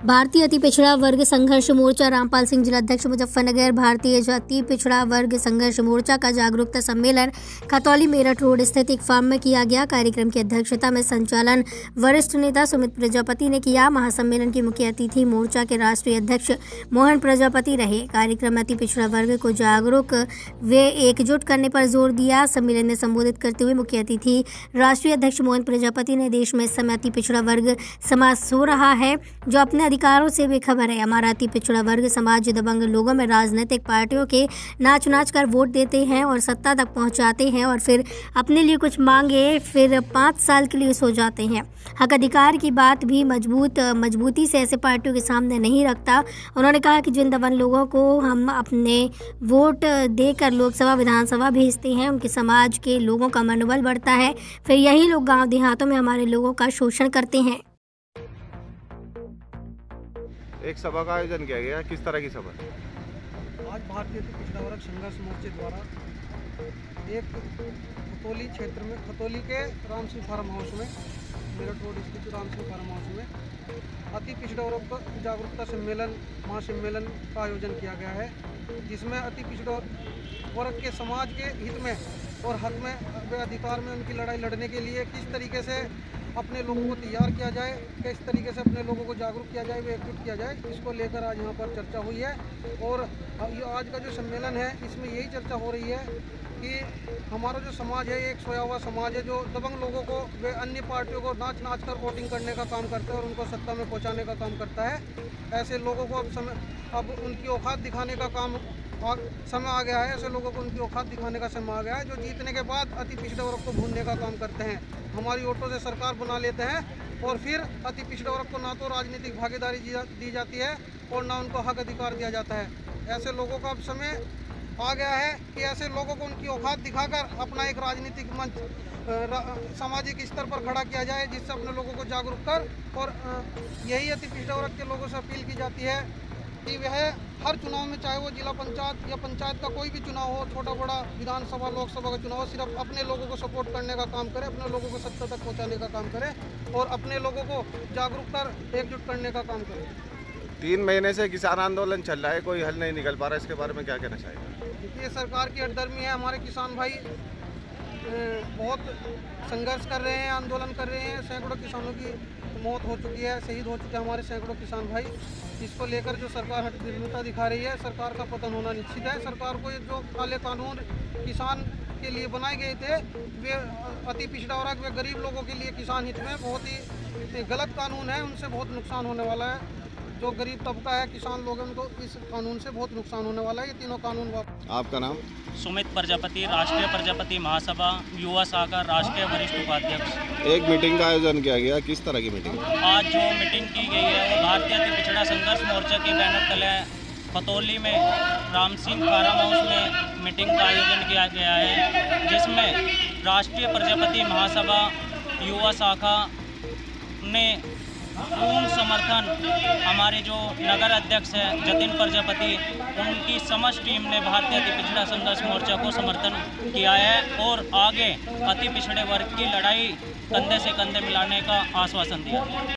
भारतीय अति पिछड़ा वर्ग संघर्ष मोर्चा रामपाल सिंह जिलाध्यक्ष मुजफ्फरनगर। भारतीय अति पिछड़ा वर्ग संघर्ष मोर्चा का जागरूकता सम्मेलन खतौली मेरठ रोड स्थित एक फार्म में किया गया। कार्यक्रम की अध्यक्षता में संचालन वरिष्ठ नेता सुमित प्रजापति ने किया। महासम्मेलन की मुख्य अतिथि मोर्चा के राष्ट्रीय अध्यक्ष मोहन प्रजापति रहे। कार्यक्रम में अति पिछड़ा वर्ग को जागरूक व एकजुट करने पर जोर दिया। सम्मेलन में संबोधित करते हुए मुख्य अतिथि राष्ट्रीय अध्यक्ष मोहन प्रजापति ने देश में इस समय अति पिछड़ा वर्ग समाज सो रहा है जो अपने अधिकारों से बेखबर है। हमारा अति पिछड़ा वर्ग समाज दबंग लोगों में राजनीतिक पार्टियों के नाच नाच कर वोट देते हैं और सत्ता तक पहुंचाते हैं और फिर अपने लिए कुछ मांगे फिर 5 साल के लिए सो जाते हैं। हक अधिकार की बात भी मजबूती से ऐसे पार्टियों के सामने नहीं रखता। उन्होंने कहा कि जिन दबंग लोगों को हम अपने वोट देकर लोकसभा विधानसभा भेजते हैं उनके समाज के लोगों का मनोबल बढ़ता है, फिर यही लोग गाँव देहातों में हमारे लोगों का शोषण करते हैं। एक सभा का आयोजन किया गया, किस तरह की सभा? आज भारतीय अति पिछड़ा वर्ग संघर्ष मोर्चे द्वारा एक खतौली क्षेत्र में, खतौली के राम सिंह फार्म हाउस में, मेरठ रोड स्थित राम सिंह फार्म हाउस में अति पिछड़ा वर्ग का जागरूकता सम्मेलन महासम्मेलन का आयोजन किया गया है, जिसमें अति पिछड़ा वर्ग के समाज के हित में और हक में व अधिकार में उनकी लड़ाई लड़ने के लिए किस तरीके से अपने लोगों को तैयार किया जाए, किस तरीके से अपने लोगों को जागरूक किया जाए, वे एकजुट किया जाए, इसको लेकर आज यहाँ पर चर्चा हुई है। और ये आज का जो सम्मेलन है इसमें यही चर्चा हो रही है कि हमारा जो समाज है एक सोया हुआ समाज है जो दबंग लोगों को वे अन्य पार्टियों को नाच नाच कर वोटिंग करने का काम करता है और उनको सत्ता में पहुँचाने का काम करता है। ऐसे लोगों को अब उनकी औकात दिखाने का समय आ गया है। ऐसे लोगों को उनकी औकात दिखाने का समय आ गया है जो जीतने के बाद अति पिछड़े वर्ग को भूनने का काम करते हैं, हमारी वोटों से सरकार बना लेते हैं और फिर अति पिछड़े वर्ग को ना तो राजनीतिक भागीदारी दी जाती है और ना उनको हक अधिकार दिया जाता है। ऐसे लोगों का अब समय आ गया है कि ऐसे लोगों को उनकी औकात दिखाकर अपना एक राजनीतिक मंच सामाजिक स्तर पर खड़ा किया जाए, जिससे अपने लोगों को जागरूक कर और यही अति पिछड़े वर्ग के लोगों से अपील की जाती है कि वह हर चुनाव में, चाहे वो जिला पंचायत या पंचायत का कोई भी चुनाव हो, छोटा बड़ा विधानसभा लोकसभा का चुनाव हो, सिर्फ अपने लोगों को सपोर्ट करने का काम करे, अपने लोगों को सत्ता तक पहुंचाने का काम करे और अपने लोगों को जागरूक कर एकजुट करने का काम करे। 3 महीने से किसान आंदोलन चल रहा है, कोई हल नहीं निकल पा रहा है, इसके बारे में क्या कहना चाहिए? देखिए, सरकार की हटदर्मी है। हमारे किसान भाई बहुत संघर्ष कर रहे हैं, आंदोलन कर रहे हैं। सैकड़ों किसानों की मौत हो चुकी है, शहीद हो चुके हैं हमारे सैकड़ों किसान भाई। इसको लेकर जो सरकार हटदर्मिता दिखा रही है, सरकार का पतन होना निश्चित है। सरकार को ये जो काले कानून किसान के लिए बनाए गए थे वे अति पिछड़ा वर्ग व गरीब लोगों के लिए किसान हित में बहुत ही गलत कानून है, उनसे बहुत नुकसान होने वाला है। जो गरीब तबका है, किसान लोग हैं, उनको इस कानून से बहुत नुकसान होने वाला है। ये तीनों कानून। आपका नाम? सुमित प्रजापति, राष्ट्रीय प्रजापति महासभा युवा शाखा राष्ट्रीय वरिष्ठ उपाध्यक्ष। एक मीटिंग का आयोजन किया गया, किस तरह की मीटिंग? आज जो मीटिंग की गई है वो भारतीय अति पिछड़ा संघर्ष मोर्चा के बैनर तले खतौली में राम सिंह फार्म हाउस में मीटिंग का आयोजन किया गया है, जिसमें राष्ट्रीय प्रजापति महासभा युवा शाखा ने पूर्ण समर्थन, हमारे जो नगर अध्यक्ष है जतिन प्रजापति, उनकी समस्त टीम ने भारतीय अति पिछड़ा संघर्ष मोर्चा को समर्थन किया है और आगे अति पिछड़े वर्ग की लड़ाई कंधे से कंधे मिलाने का आश्वासन दिया।